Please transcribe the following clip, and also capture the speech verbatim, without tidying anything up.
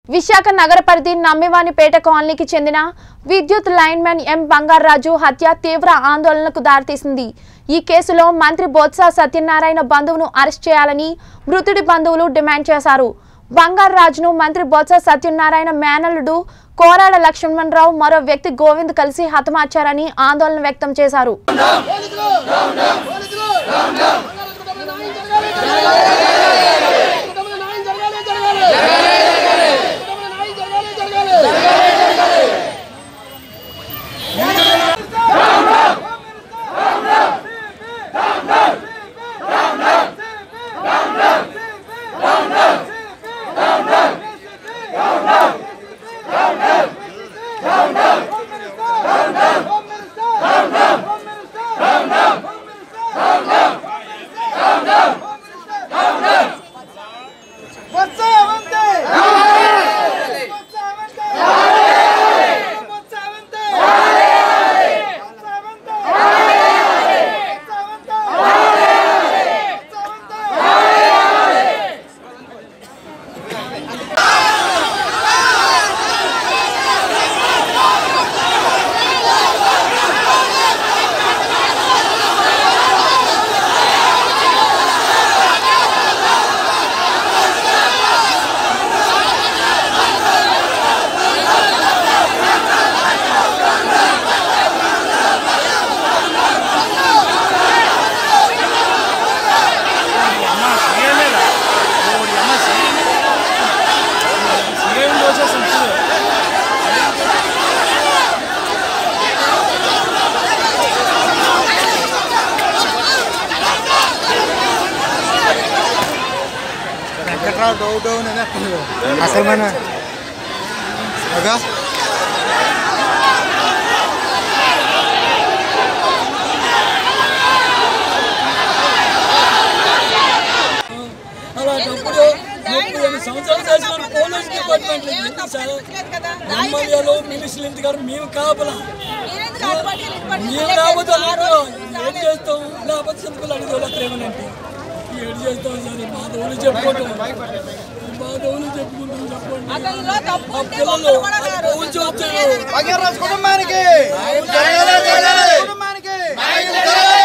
విశాఖ నగర పరిధి నమ్మివానిపేట కాలనీకి చెందిన విద్యుత్ లైన్మెన్ ఎం బంగారాజు హత్య తీవ్ర ఆందోళనకు దారితీసింది. ఈ కేసులో మంత్రి బొత్స సత్యనారాయణ బంధువును అరెస్ట్ చేయాలని మృతుడి బంధువులు డిమాండ్ చేశారు. బంగారాజును మంత్రి బొత్స సత్యనారాయణ మేనల్లుడు కోరాడ లక్ష్మణరావు మరో వ్యక్తి గోవింద్ కలిసి హతమార్చారని ఆందోళన వ్యక్తం చేశారు. Daun daun ini asal mana? Agak? అలా డబ్బులు ముప్పై సంవత్సరాలు చేసిన పోలీస్ డిపార్ట్మెంట్ ఎమ్మెల్యేలు మినిస్టర్లు గారు మేము కాపలా మేము రాబోతే ఏం చేస్తాం లేకపోతే సింపుల్ అడిగి అక్కడేమనంటే ఏడు చేస్తాం సరే మా దోలు చెప్పుకుంటాం మా దోలు చెప్పుకుంటాం చెప్పండి పిల్లలు కుటుంబానికి